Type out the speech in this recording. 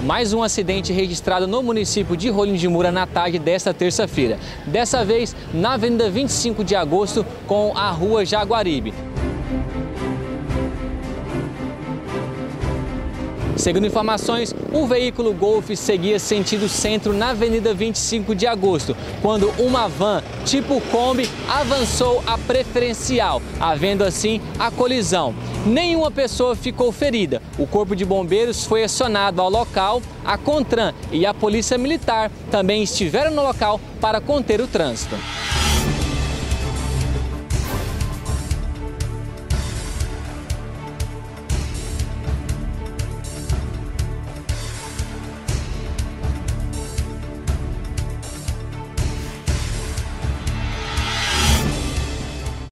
mais um acidente registrado no município de Rolim de Moura na tarde desta terça-feira. Dessa vez na Avenida 25 de Agosto com a Rua Jaguaribe. Segundo informações, o veículo Golf seguia sentido centro na Avenida 25 de Agosto, quando uma van tipo Kombi avançou a preferencial, havendo assim a colisão. Nenhuma pessoa ficou ferida. O Corpo de Bombeiros foi acionado ao local, a CONTRAN e a Polícia Militar também estiveram no local para conter o trânsito.